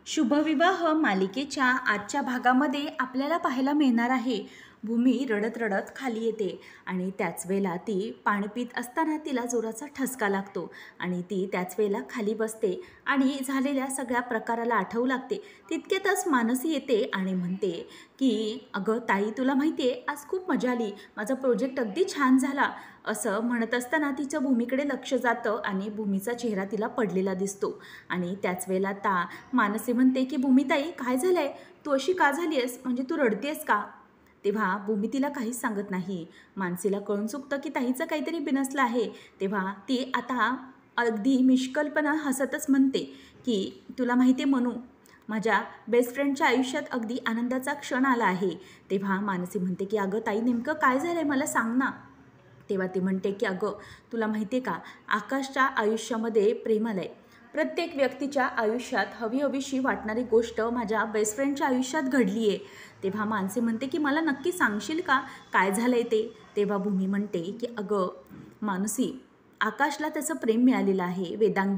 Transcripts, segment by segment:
शुभविवाह मालिकेच्या आजच्या भागामध्ये आपल्याला पाहायला मिळणार आहे भूमी रडत रडत खाली येते आणि त्याच वेळेला ती पाणी पित असताना तिला जोराचा ठसका लागतो आणि ती त्याच वेळेला खाली बसते आणि झालेल्या सगळ्या प्रकाराला आठवू लागते. तितक्यातच मानसी येते आणि म्हणते की अगं ताई, तुला माहिती आहे आज खूप मजा आली, माझा प्रोजेक्ट अगदी छान झाला. असं म्हणत असताना तिचं भूमीकडे लक्ष जातं आणि भूमीचा चेहरा तिला पडलेला दिसतो आणि त्याच वेळेला मानसी म्हणते की भूमिताई, काय झालंय, तू अशी का झाली आहेस, म्हणजे तू रडतेस का? तेव्हा भूमी तिला काहीच सांगत नाही. मानसीला कळून चुकतं की ताईचं काहीतरी बिनसलं आहे. तेव्हा ती आता अगदी निष्कल्पना हसतच म्हणते की तुला माहिती आहे मनू, माझ्या बेस्ट फ्रेंडच्या आयुष्यात अगदी आनंदाचा क्षण आला आहे. तेव्हा मानसी म्हणते की अगं ताई, नेमकं काय झालं आहे मला सांग ना. तेव्हा ती म्हणते की अगं, तुला माहिती आहे का, आकाशच्या आयुष्यामध्ये प्रेम आलं आहे. प्रत्येक व्यक्तीच्या आयुष्यात हवी हवीशी वाटणारी गोष्ट माझ्या बेस्ट फ्रेंडच्या आयुष्यात घडली आहे. तेव्हा मानसी म्हणते की मला नक्की सांगशील का काय झालं आहे ते? तेव्हा भूमी म्हणते की अगं मानसी, आकाशला त्याचं प्रेम मिळालेलं आहे.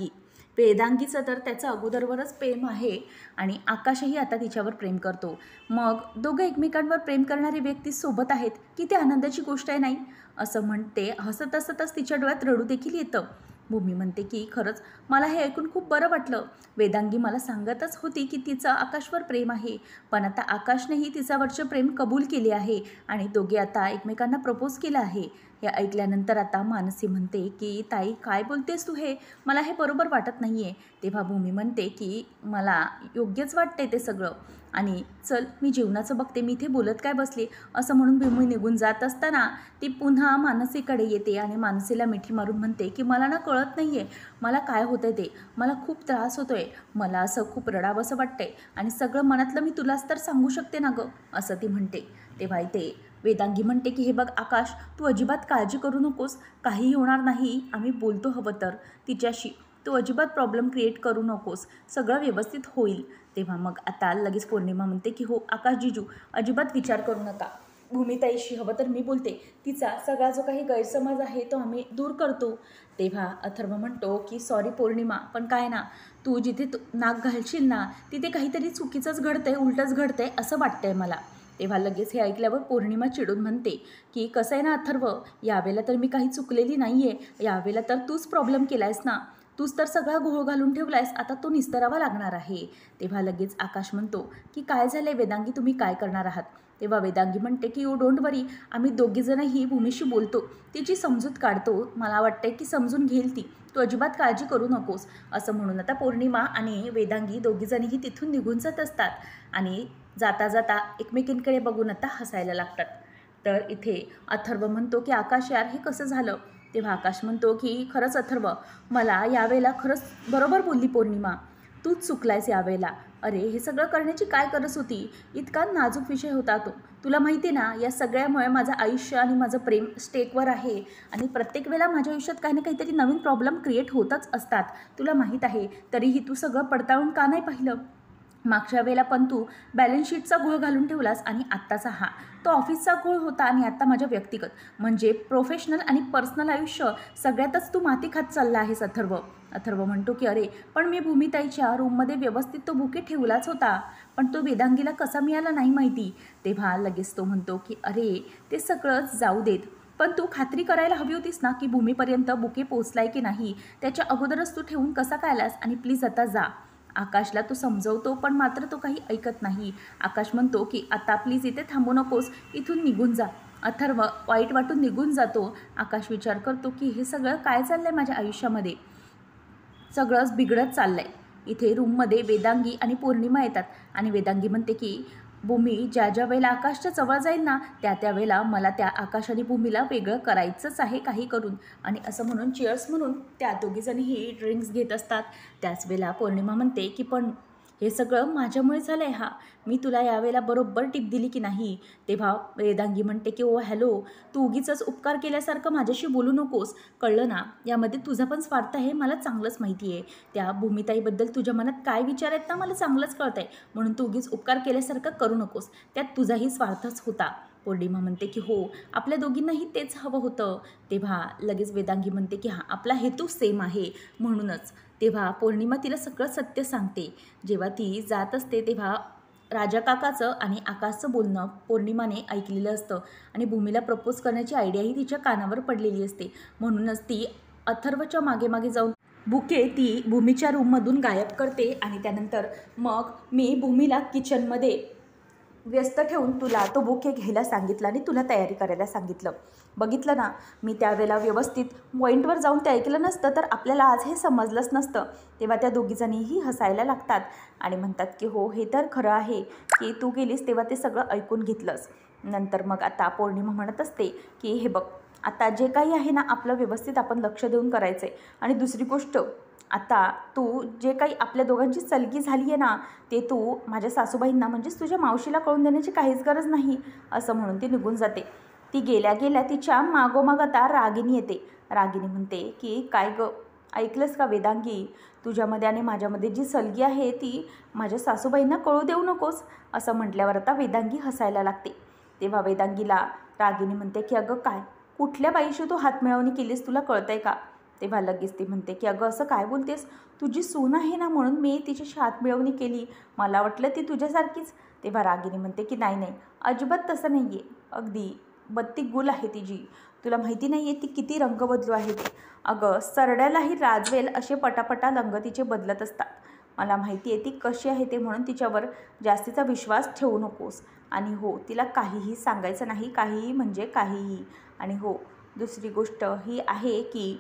वेदांगीचं तर त्याचं अगोदरवरच प्रेम आहे आणि आकाशही आता तिच्यावर प्रेम करतो. मग दोघं एकमेकांवर प्रेम करणारी व्यक्ती सोबत आहेत की ते आनंदाची गोष्ट आहे नाही, असं म्हणते. हसत हसतच तिच्या डोळ्यात रडू देखील येतं. भूमी म्हणते की खरंच मला हे ऐकून खूप बरं वाटलं. वेदांगी मला सांगतच होती की तिचं आकाशवर प्रेम आहे, पण आता आकाशनेही तिच्यावरचे प्रेम कबूल केले आहे आणि दोघे आता एकमेकांना प्रपोज केलं आहे. हे ऐकल्यानंतर आता मानसी म्हणते की ताई, काय बोलतेस तू, हे मला हे बरोबर वाटत नाही आहे. तेव्हा भूमी म्हणते की मला योग्यच वाटते ते सगळं आणि चल मी जेवणाचं बघते, मी इथे बोलत काय बसली. असं म्हणून भूमी निघून जात असताना ती पुन्हा मानसीकडे येते आणि मानसीला मिठी मारून म्हणते की मला ना कळत नाही आहे मला काय होतं ते, मला खूप त्रास होतो आहे, मला असं खूप रडावंसं वाटतंय आणि सगळं मनातलं मी तुलाच तर सांगू शकते ना गं, असं ती म्हणते. तेव्हा इथे वेदांगी म्हणते की हे बघ आकाश, तू अजिबात काळजी करू नकोस, काहीही होणार नाही, आम्ही बोलतो हवं तर तिच्याशी, तू अजिबात प्रॉब्लेम क्रिएट करू नकोस, सगळं व्यवस्थित होईल. तेव्हा मग आता लगेच पौर्णिमा म्हणते की हो आकाश जीजू, अजिबात विचार करू नका, भूमिताईशी हवं तर मी बोलते, तिचा सगळा जो काही गैरसमज आहे तो आम्ही दूर करतो. तेव्हा अथर्व म्हणतो की सॉरी पौर्णिमा, पण काय ना, तू जिथे नाक घालशील ना तिथे काहीतरी चुकीचंच घडतंय, उलटंच घडतंय असं वाटतंय मला. तेव्हा लगेच हे ऐकल्यावर पौर्णिमा चिडून म्हणते की कसं आहे ना अथर्व, यावेळेला तर मी काही चुकलेली नाही आहे, यावेळेला तर तूच प्रॉब्लेम केला आहेस ना, तूच तर सगळा घोळ घालून ठेवला आहेस, आता तो निस्तरावा लागणार आहे. तेव्हा लगेच आकाश म्हणतो की काय झालं आहे वेदांगी, तुम्ही काय करणार आहात? तेव्हा वेदांगी म्हणते की यू डोंट वरी, आम्ही दोघीजणंही भूमीशी बोलतो, तिची समजूत काढतो, मला वाटतंय की समजून घेईल ती, तू अजिबात काळजी करू नकोस. असं म्हणून आता पौर्णिमा आणि वेदांगी दोघीजणीही तिथून निघून जात असतात आणि जाता जाता एकमेकींकडे बघून आता हसायला लागतात. तर इथे अथर्व म्हणतो की आकाश यार, हे कसं झालं? तेव्हा आकाश म्हणतो की खरंच अथर्व, मला यावेळेला खरंच बरोबर बोलली पौर्णिमा, तूच चुकलायस यावेळेला. अरे हे सगळं करण्याची काय गरज होती, इतका नाजूक विषय होता तो, तुला माहिती ना, या सगळ्यामुळे माझं आयुष्य आणि माझं प्रेम स्टेकवर आहे आणि प्रत्येक वेळेला माझ्या आयुष्यात काही ना काहीतरी नवीन प्रॉब्लेम क्रिएट होतच असतात, तुला माहीत आहे, तरीही तू सगळं पडताळून का नाही पाहिलं? मागच्या वेळेला पण तू बॅलन्स शीटचा घोळ घालून ठेवलास आणि आत्ताचा हा तो ऑफिसचा घोळ होता आणि आत्ता माझ्या व्यक्तिगत म्हणजे प्रोफेशनल आणि पर्सनल आयुष्य सगळ्यातच तू माती खात चालला आहेस अथर्व. अथर्व म्हणतो की अरे पण मी भूमिताईच्या रूममध्ये व्यवस्थित तो बुके ठेवलाच होता, पण तो वेदांगीला कसा मिळाला नाही माहिती. तेव्हा लगेच तो म्हणतो की अरे ते सगळंच जाऊ देत, पण तू खात्री करायला हवी होतीस ना की भूमीपर्यंत बुके पोचलाय की नाही, त्याच्या अगोदरच तू ठेवून कसा काय आलास, आणि प्लीज आता जा. आकाशला तो समजवतो पण मात्र तो काही ऐकत नाही. आकाश म्हणतो की आता प्लीज इथे थांबू नकोस, इथून निघून जा. अथर्व वाईट वाटून निघून जातो. आकाश विचार करतो की हे सगळं काय चाललं आहे माझ्या आयुष्यामध्ये, सगळंच बिघडत चाललं आहे. इथे रूममध्ये वेदांगी आणि पौर्णिमा येतात आणि वेदांगी म्हणते की भूमी ज्या ज्या वेळेला आकाशच्या जवळ जाईल ना त्या वेळेला मला त्या आकाश आणि भूमीला वेगळं करायचंच आहे काही करून, आणि असं म्हणून चिअर्स म्हणून त्या दोघीजणीही ड्रिंक्स घेत असतात. त्याच वेळेला पौर्णिमा म्हणते की पण हे सगळं माझ्यामुळे झालं आहे, हा मी तुला यावेळेला बरोबर टिप दिली की नाही. तेव्हा वेदांगी म्हणते की ओ हॅलो, तू उगीच उपकार केल्यासारखं माझ्याशी बोलू नकोस, कळलं ना, यामध्ये तुझा पण स्वार्थ आहे मला चांगलंच माहिती आहे, त्या भूमिताईबद्दल तुझ्या मनात काय विचार आहेत ना मला चांगलंच कळत आहे, म्हणून तू उगीच उपकार केल्यासारखं करू नकोस, त्यात तुझाही स्वार्थच होता. पौर्णिमा म्हणते की हो, आपल्या दोघींनाही तेच हवं होतं. तेव्हा लगेच वेदांगी म्हणते की हां, आपला हेतू सेम आहे म्हणूनच. तेव्हा पौर्णिमा तिला सगळं सत्य सांगते. जेव्हा ती जात असते तेव्हा राजा काकाचं आणि आकाशचं बोलणं पौर्णिमाने ऐकलेलं असतं आणि भूमीला प्रपोज करण्याची आयडियाही तिच्या कानावर पडलेली असते. म्हणूनच ती अथर्वच्या मागे मागे जाऊन बुके ती भूमीच्या रूममधून गायब करते आणि त्यानंतर मग मी भूमीला किचनमध्ये व्यस्त ठेवून तुला तो बुके घ्यायला सांगितलं आणि तुला तयारी करायला सांगितलं. बघितलं ना, मी त्यावेळेला व्यवस्थित पॉईंटवर जाऊन ते ऐकलं नसतं तर आपल्याला आज हे समजलंच नसतं. तेव्हा त्या दोघीजणीही हसायला लागतात आणि म्हणतात की हो, हे तर खरं आहे की तू गेलीस तेव्हा ते सगळं ऐकून घेतलंस. नंतर मग आता पौर्णिमा म्हणत असते की हे बघ, आता जे काही आहे ना आपलं व्यवस्थित आपण लक्ष देऊन करायचं आहे. आणि दुसरी गोष्ट, आता तू जे काही आपल्या दोघांची सलगी झाली आहे ना, ते तू माझ्या सासूबाईंना म्हणजेच तुझ्या मावशीला कळून देण्याची काहीच गरज नाही, असं म्हणून ती निघून जाते. ती गेल्या गेल्या तिच्या मागोमाग आता रागिनी येते. रागिनी म्हणते की काय गं, ऐकलंस का वेदांगी, तुझ्यामध्ये आणि माझ्यामध्ये जी सलगी आहे ती माझ्या सासूबाईंना कळू देऊ नकोस, असं म्हटल्यावर आता वेदांगी हसायला लागते. तेव्हा वेदांगीला रागिनी म्हणते की अगं काय, कुठल्या बाईशी तू हातमिळवणी केलीस, तुला कळतंय का? तेव्हा लगेच ती म्हणते की अगं असं काय बोलतेस, तुझी सून आहे ना म्हणून मी तिच्याशी हातमिळवणी केली, मला वाटलं ती तुझ्यासारखीच. तेव्हा रागिनी म्हणते की नाही नाही, अजिबात तसं नाही आहे, अगदी बत्ती गुल आहे तिची, तुला माहिती नाही आहे ती किती रंग बदलू आहे ती. अगं सरड्यालाही राजवेल असे पटापटा रंग तिचे बदलत असतात. मला माहिती आहे ती कशी आहे ते, म्हणून तिच्यावर जास्तीचा विश्वास ठेवू नकोस. आणि हो, तिला काहीही सांगायचं नाही, काहीही म्हणजे काहीही. आणि हो, दुसरी गोष्ट ही आहे की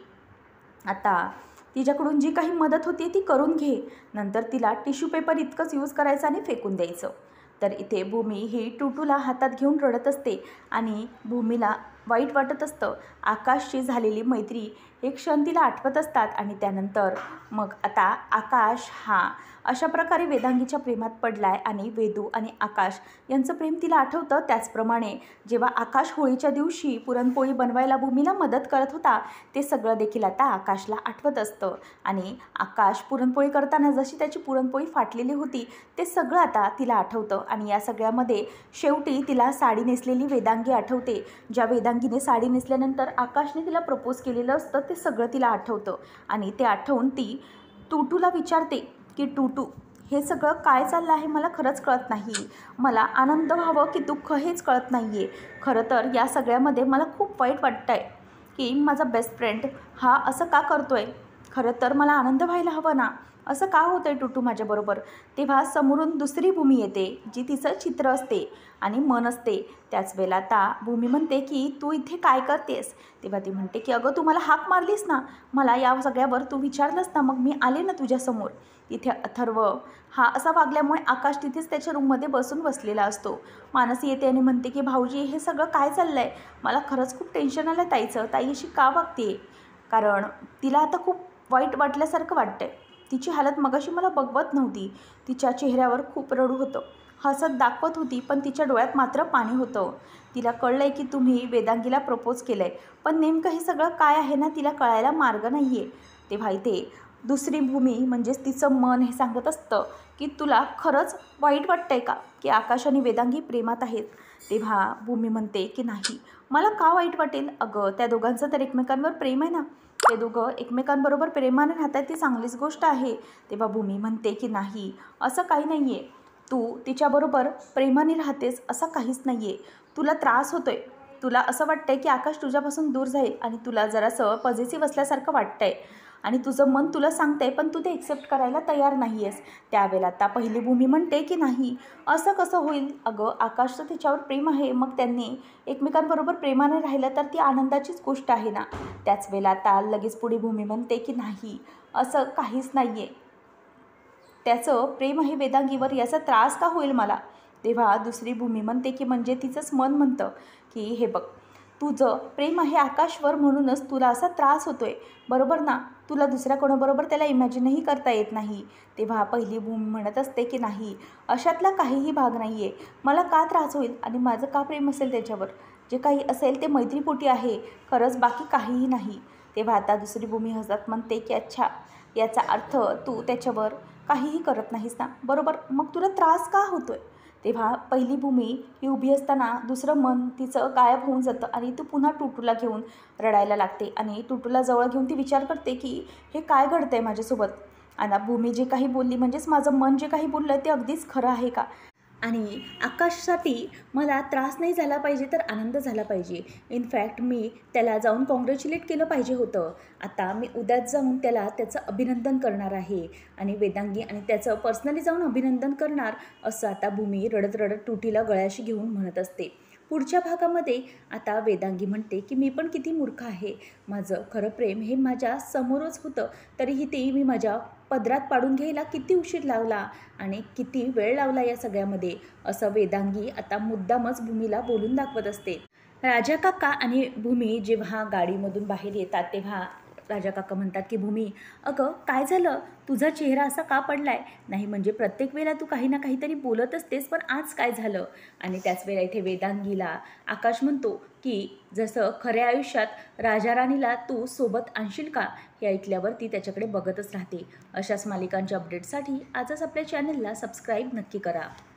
आता तिच्याकडून जी काही मदत होती ती करून घे, नंतर तिला टिश्यू पेपर इतकंच यूज करायचं आणि फेकून द्यायचं. तर इथे भूमी ही टुटूला हातात घेऊन रडत असते आणि भूमीला वाईट वाटत असतं. आकाशशी झालेली मैत्री हे क्षण तिला आठवत असतात आणि त्यानंतर मग आता आकाश हा अशा प्रकारे वेदांगीच्या प्रेमात पडला आहे आणि वेदू आणि आकाश यांचं प्रेम तिला आठवतं. त्याचप्रमाणे जेव्हा आकाश होळीच्या दिवशी पुरणपोळी बनवायला भूमीला मदत करत होता ते सगळं देखील आता आकाशला आठवत असतं आणि आकाश पुरणपोळी करताना जशी त्याची पुरणपोळी फाटलेली होती ते सगळं आता तिला आठवतं. आणि या सगळ्यामध्ये शेवटी तिला साडी नेसलेली वेदांगी आठवते. ज्या वेदांगीने साडी नेसल्यानंतर आकाशने तिला प्रपोज केलेलं असतं ते सगळं तिला आठवतं आणि ते आठवून ती टुटूला विचारते की टुटू, हे सगळं काय चाललं आहे मला खरंच कळत नाही, मला आनंद व्हावं की दुःख हेच कळत नाही आहे. खरं तर या सगळ्यामध्ये मला खूप वाईट वाटतं आहे की माझा बेस्ट फ्रेंड हा असं का करतो आहे, खरं तर मला आनंद व्हायला हवं ना, असं का होतं आहे टुटू माझ्याबरोबर. तेव्हा समोरून दुसरी भूमी येते जी तिचं चित्र असते आणि मन असते. त्याच वेळेला आता भूमी म्हणते की तू इथे काय करतेस. तेव्हा ती म्हणते की अगं तू मला हाक मारलीस ना, मला या सगळ्यावर तू विचारलंस ना, मग मी आले ना तुझ्यासमोर. इथे अथर्व हा असा वागल्यामुळे आकाश तिथेच त्याच्या रूममध्ये बसलेला असतो. मानसी येते आणि म्हणते की भाऊजी हे सगळं काय चाललं आहे, मला खरंच खूप टेन्शन आलं ताईचं, ताई अशी का वागते, कारण तिला आता खूप वाईट वाटल्यासारखं वाटतंय. तिची हालत मगाशी मला बघवत नव्हती, तिच्या चेहऱ्यावर खूप रडू होतं, हसत दाखवत होती पण तिच्या डोळ्यात मात्र पाणी होतं. तिला कळलं आहे की तुम्ही वेदांगीला प्रपोज केलं आहे, पण नेमकं हे सगळं काय आहे ना तिला कळायला मार्ग नाही आहे. तेव्हा इथे दुसरी भूमी म्हणजेच तिचं मन हे सांगत असतं की तुला खरंच वाईट वाटतंय का की आकाश आणि वेदांगी प्रेमात आहेत. तेव्हा भूमी म्हणते की नाही, मला का वाईट वाटेल, अगं त्या दोघांचं तर एकमेकांवर प्रेम आहे ना, ते दोघं एकमेकांबरोबर प्रेमाने राहतात ती चांगलीच गोष्ट आहे. तेव्हा भूमी म्हणते की नाही, असं काही नाही आहे, तू तिच्याबरोबर प्रेमाने राहतेस असं काहीच नाही आहे, तुला त्रास होतो आहे, तुला असं वाटतं आहे की आकाश तुझ्यापासून दूर जाईल आणि तुला जरासं पॉझिटिव्ह असल्यासारखं वाटतं आहे आणि तुझं मन तुला सांगतं आहे पण तू ते एक्सेप्ट करायला तयार नाही आहेस. त्यावेळेला आता पहिली भूमी म्हणते की नाही, असं कसं होईल, अगं आकाशचं तिच्यावर प्रेम आहे, मग त्यांनी एकमेकांबरोबर प्रेमाने राहिलं तर ती आनंदाचीच गोष्ट आहे ना. त्याच वेळेला आता लगेच पुढे भूमी म्हणते की नाही, असं काहीच नाही आहे, त्याचं प्रेम आहे वेदांगीवर, याचा त्रास का होईल मला. तेव्हा दुसरी भूमी म्हणते की म्हणजे तिचंच मन म्हणतं की हे बघ, तुझं प्रेम आहे आकाशवर म्हणूनच तुला असा त्रास होतो आहे, बरोबर ना, तुला दुसऱ्या कोणाबरोबर त्याला इमॅजिनही करता येत नाही. तेव्हा पहिली भूमी म्हणत असते की नाही, अशातला काहीही भाग नाही आहे, मला का त्रास होईल आणि माझं का प्रेम असेल त्याच्यावर, जे काही असेल ते मैत्रीपोटी आहे, खरंच बाकी काहीही नाही. तेव्हा आता दुसरी भूमी हसत म्हणते की अच्छा, याचा अर्थ तू त्याच्यावर काहीही करत नाहीस ना, बरोबर, मग तुला त्रास का होतोय? तेव्हा पहिली भूमी ही उभी असताना दुसरं मन तिचं गायब होऊन जातं आणि तू पुन्हा टुटूला घेऊन रडायला लागते आणि टुटूला जवळ घेऊन ती विचार करते की हे काय घडतंय माझ्यासोबत. आणि भूमी जे काही बोलली, म्हणजेच माझं मन जे काही बोललं ते अगदीच खरं आहे का? आणि आकाशसाठी मला त्रास नाही झाला पाहिजे तर आनंद झाला पाहिजे. इनफॅक्ट मी त्याला जाऊन कॉंग्रॅच्युलेट केलं पाहिजे होतं. आता मी उद्याच जाऊन त्याला त्याचं अभिनंदन करणार आहे आणि वेदांगी आणि त्याचं पर्सनली जाऊन अभिनंदन करणार, असं आता भूमी रडत रडत टुटीला गळ्याशी घेऊन म्हणत असते. पुढच्या भागामध्ये आता वेदांगी म्हणते की मी पण किती मूर्ख आहे. माझं खरं प्रेम हे माझ्या समोरच होतं, तरीही ते मी माझ्या पदरात पाडून घ्यायला किती उशीर लावला आणि किती वेळ लावला या सगळ्यामध्ये, असं वेदांगी आता मुद्दामच भूमीला बोलून दाखवत असते. राजा काका आणि भूमी जेव्हा गाडीमधून बाहेर येतात तेव्हा राजा काका म्हणतात की भूमी, अगं काय झालं, तुझा चेहरा असा का पडलाय? नाही म्हणजे प्रत्येक वेळेला तू काही ना काहीतरी बोलत असतेस, पण आज काय झालं? आणि त्याच वेळेला इथे वेदांगीला आकाश म्हणतो की जसं खऱ्या आयुष्यात राजा राणीला तू सोबत आणशील का? हे ऐकल्यावर ती त्याच्याकडे बघतच राहते. अशाच मालिकांच्या अपडेटसाठी आजच आपल्या चॅनलला सबस्क्राईब नक्की करा.